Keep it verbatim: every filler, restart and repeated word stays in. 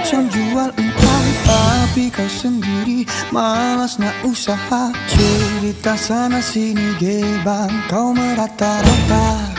macam jual entah, tapi kau sendiri malas nak usaha. Cerita sana sini gebang kau merata-rata.